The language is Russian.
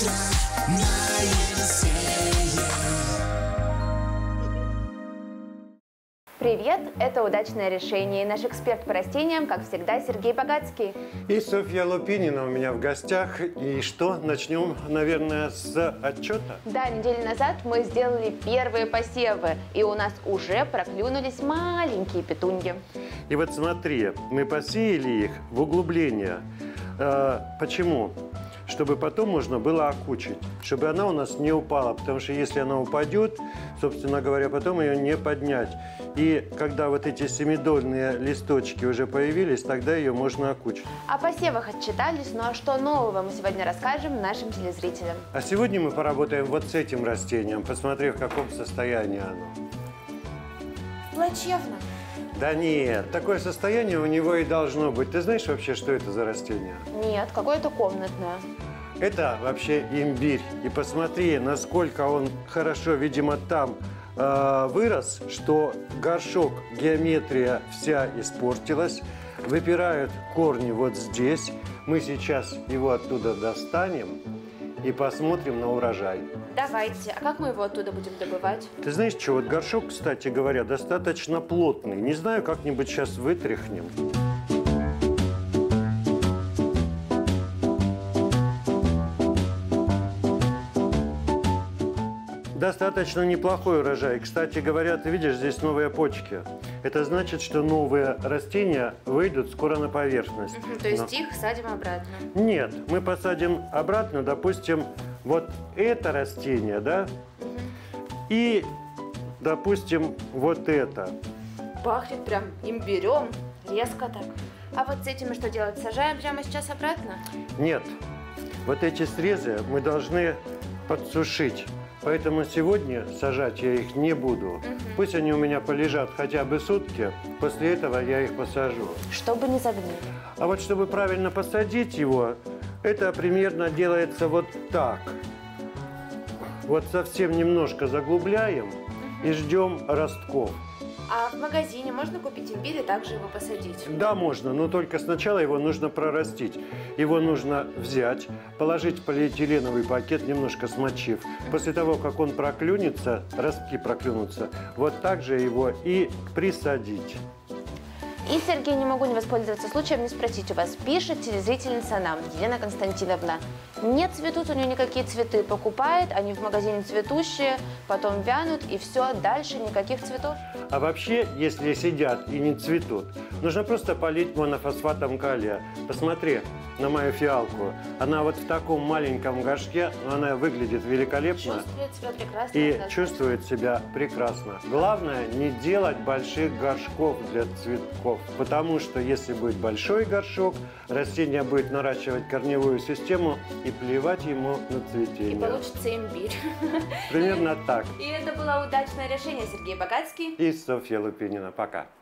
утро на Елисее. Привет, это «Удачное решение» и наш эксперт по растениям, как всегда, Сергей Богатский. И Софья Лупинина у меня в гостях. И что, начнем, наверное, с отчета? Да, неделю назад мы сделали первые посевы, и у нас уже проклюнулись маленькие петуньи. И вот смотри, мы посеяли их в углубление. Почему? Чтобы потом можно было окучить, чтобы она у нас не упала, потому что если она упадет, собственно говоря, потом ее не поднять. И когда вот эти семидольные листочки уже появились, тогда ее можно окучить. О посевах отчитались, ну а что нового мы сегодня расскажем нашим телезрителям? А сегодня мы поработаем вот с этим растением, посмотрев, в каком состоянии оно. Плачевно. Да нет, такое состояние у него и должно быть. Ты знаешь вообще, что это за растение? Нет, какое-то комнатное. Это вообще имбирь. И посмотри, насколько он хорошо, видимо, там вырос, что горшок, геометрия вся испортилась. Выпирают корни вот здесь. Мы сейчас его оттуда достанем и посмотрим на урожай. Давайте. А как мы его оттуда будем добывать? Ты знаешь что, вот горшок, кстати говоря, достаточно плотный. Не знаю, как-нибудь сейчас вытряхнем. Достаточно неплохой урожай. Кстати говоря, ты видишь, здесь новые почки. Это значит, что новые растения выйдут скоро на поверхность. То есть их садим обратно? Нет, мы посадим обратно, допустим, вот это растение, да? И, допустим, вот это. Пахнет прям имбирем, резко так. А вот с этим мы что делать? Сажаем прямо сейчас обратно? Нет, вот эти срезы мы должны подсушить. Поэтому сегодня сажать я их не буду. Пусть они у меня полежат хотя бы сутки, после этого я их посажу. Чтобы не загнили. А вот чтобы правильно посадить его, это примерно делается вот так. Вот совсем немножко заглубляем и ждем ростков. А в магазине можно купить имбирь и также его посадить? Да, можно, но только сначала его нужно прорастить. Его нужно взять, положить в полиэтиленовый пакет, немножко смочив. После того, как он проклюнется, ростки проклюнутся, вот так же его и присадить. И, Сергей, не могу не воспользоваться случаем не спросить у вас. Пишет телезрительница нам, Елена Константиновна. Не цветут у нее никакие цветы. Покупает, они в магазине цветущие, потом вянут, и все, дальше никаких цветов. А вообще, если сидят и не цветут, нужно просто полить монофосфатом калия. Посмотри на мою фиалку. Она вот в таком маленьком горшке, но она выглядит великолепно. Чувствует себя прекрасно. И чувствует себя прекрасно. Главное, не делать больших горшков для цветков. Потому что если будет большой горшок, растение будет наращивать корневую систему и плевать ему на цветение. И получится имбирь. Примерно так. И это было удачное решение, Сергей Богатский И Софья Лупинина. Пока.